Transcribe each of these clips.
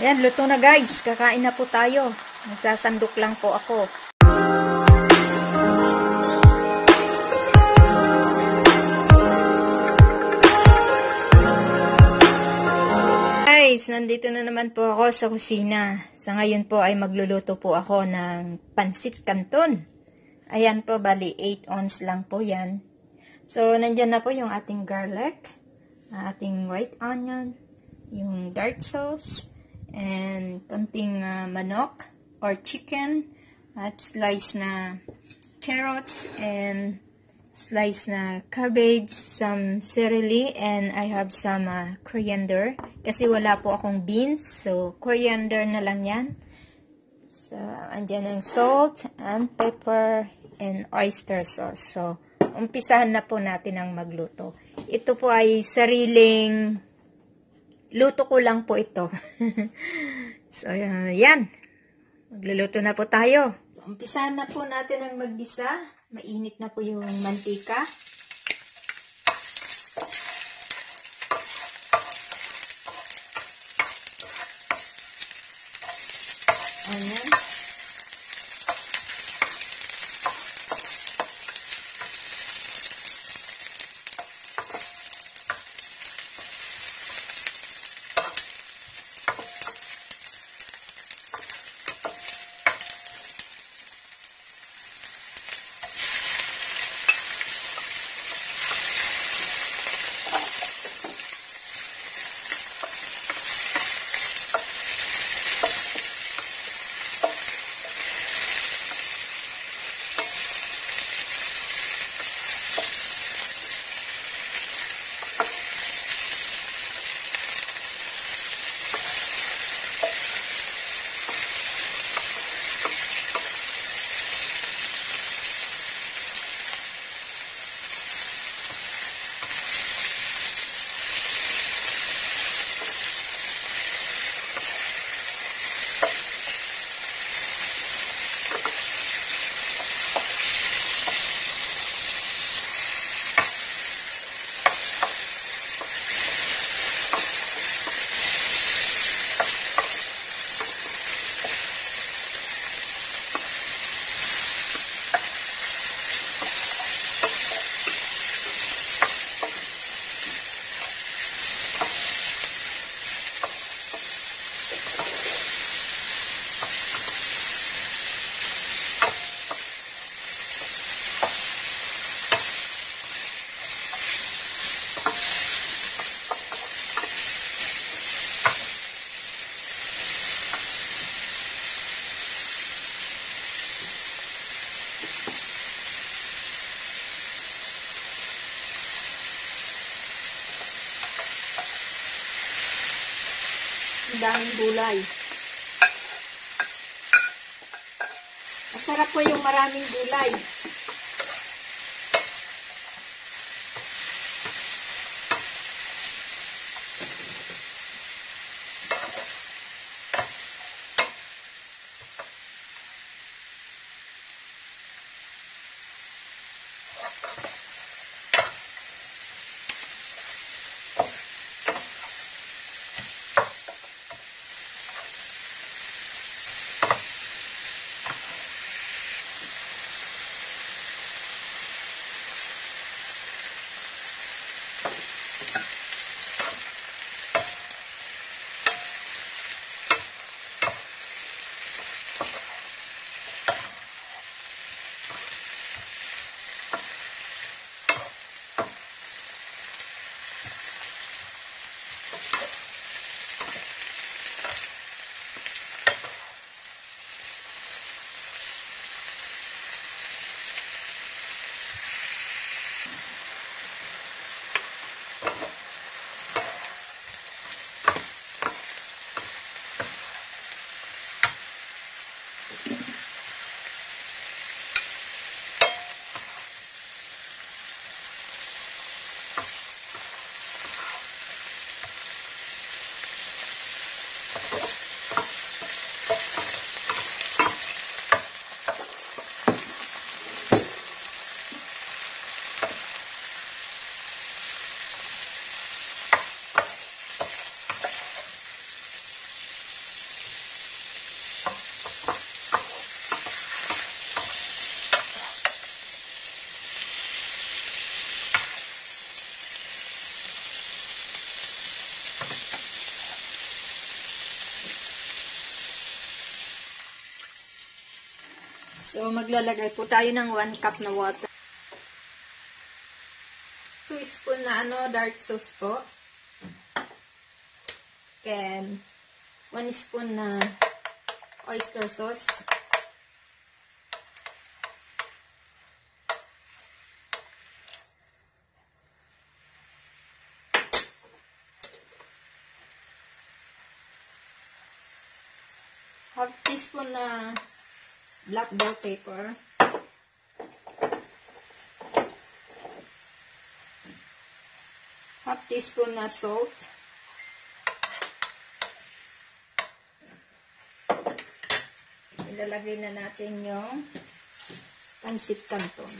Ayan, luto na guys. Kakain na po tayo. Nagsasandok lang po ako. Guys, nandito na naman po ako sa kusina. Sa ngayon po ay magluluto po ako ng pansit canton. Ayan po, bali 8 ounce lang po yan. So, nandyan na po yung ating garlic, ating white onion, yung dark sauce, and konting manok or chicken, at slice na carrots, and slice na cabbage, some celery, and I have some coriander. Kasi wala po akong beans, so coriander na lang yan. So, andyan ang salt, and pepper, and oyster sauce. So, umpisahan na po natin ang magluto. Ito po ay sariling luto ko lang po ito. So, yan. Magluluto na po tayo. Umpisahan na po natin ang maggisa. Mainit na po yung mantika. Ayan. Daming gulay. Masarap po yung maraming gulay. So, maglalagay po tayo ng 1 cup na water. 2 spoon na dark sauce po. And 1 spoon na oyster sauce. Half teaspoon na black bell pepper. Half teaspoon na salt. Ilalagay na natin yung pansit canton.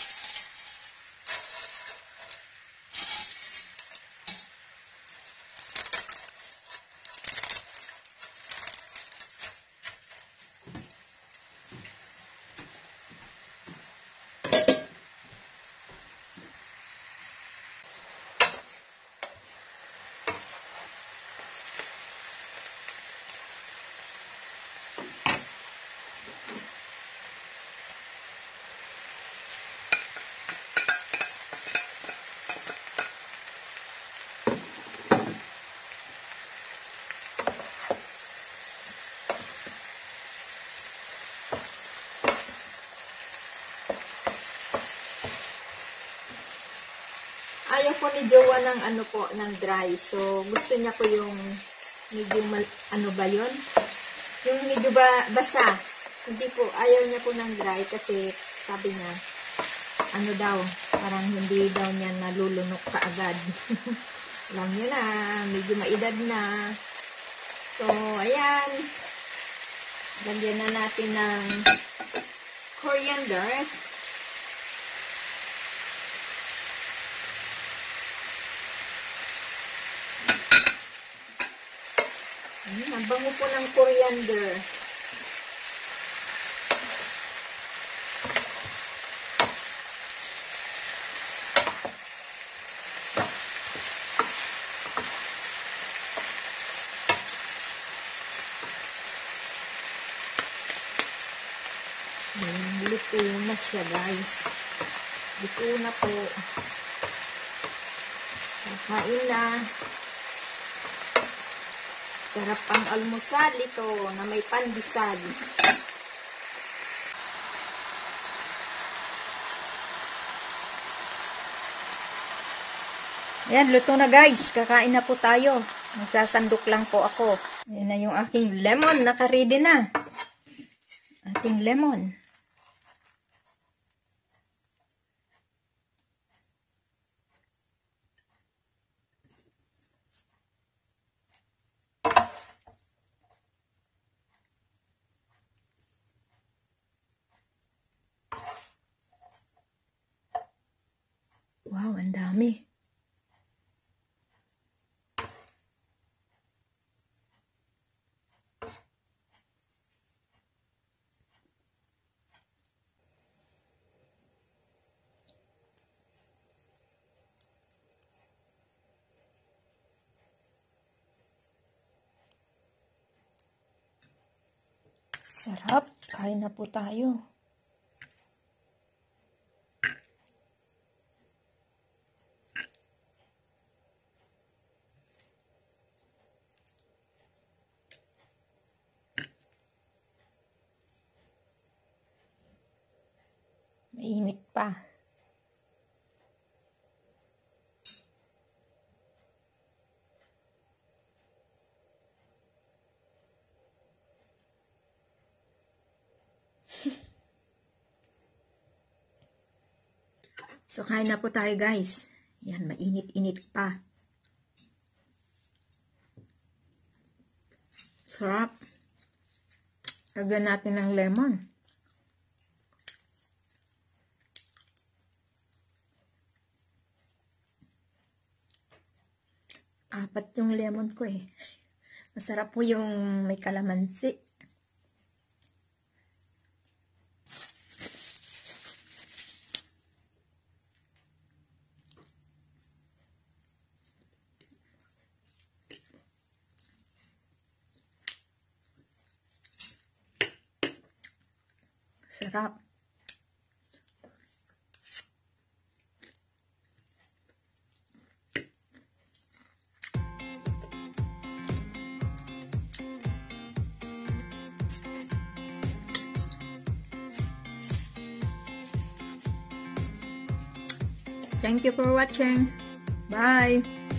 Ayaw po ni Jowa ng ng dry. So, gusto niya po yung medyo, ba yun? Yung medyo basa. Hindi po, ayaw niya po ng dry kasi sabi niya, daw, parang hindi daw niya nalulunok kaagad. Alam niyo na, medyo maedad na. So, ayan. Lagyan na natin ng coriander. Ang bango po ng coriander. Luto na siya, guys. Luto na po. Kain na. Sarap ang almusal ito na may pandesal. Ayan, luto na guys. Kakain na po tayo. Magsasandok lang po ako. Ayan na yung aking lemon. Naka-ready na. Ating lemon. Wow, ang dami. Sarap. Kain na po tayo. Mainit pa. So, kain na po tayo guys. Yan, mainit-init pa. Sarap. Lagyan natin ng lemon. Apat yung lemon ko eh. Masarap po yung may kalamansi. Sarap. Thank you for watching. Bye!